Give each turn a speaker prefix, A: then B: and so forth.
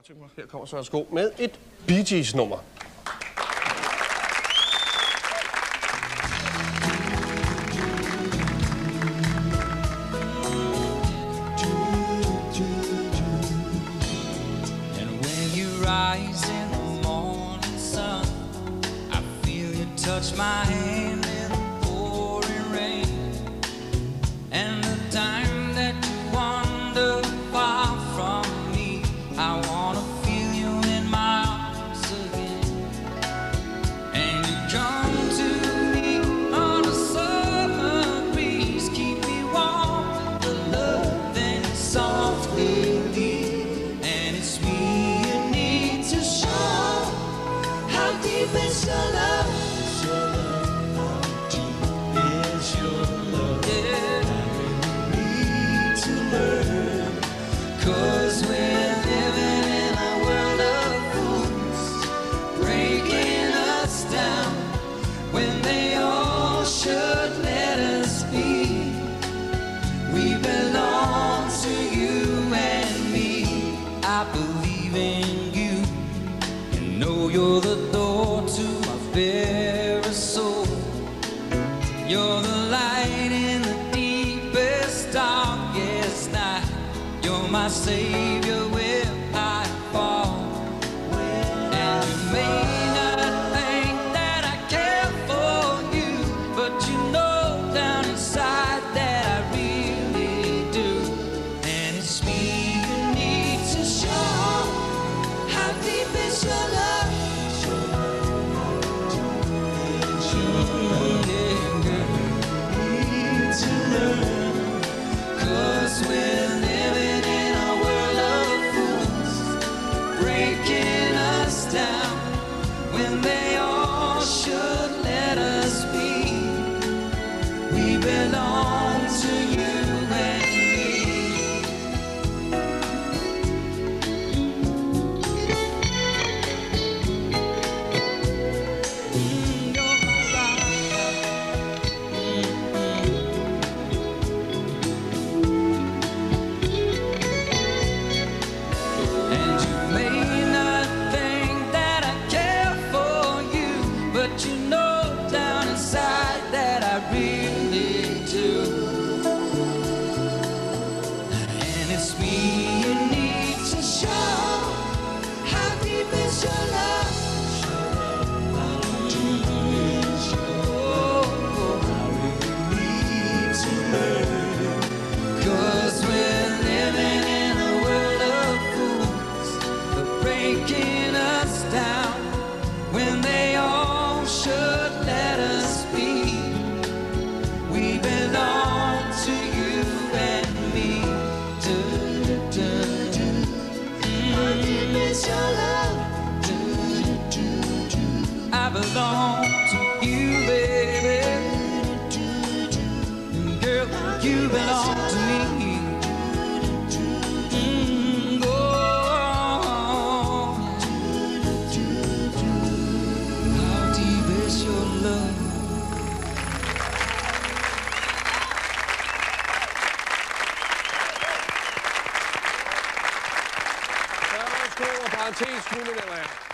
A: Her kommer så Sko med et Bee Gees nummer.
B: Touch my hand in the pouring rain, and the time that you wander far from me, I wanna feel you in my arms again. And you come to me on a summer breeze, keep me warm with the love and softly leave. And it's me you need to show how deep is your love. Cause we're living in a world of fools, breaking us down when they all should let us be. We belong to you and me. I believe in you, and know you're the door to my very soul. You're the light in the deepest, darkest night. You're my savior where I fall. And you may not think that I care for you, but you know down inside that I really do. And it's me you need to show how deep is your love. Cause we're living in a world of fools, breaking us down when they all should let us be. We belong to you and you know down inside that I really do. And it's me you need to show how deep is your love. How deep is your love. I really need to learn. Cause we're living in a world of fools, they're breaking us down when they all should let us be. We belong to you and me. How deep is your love? I belong to you, baby. And girl, you belong to me.
A: Parentes, 20 er.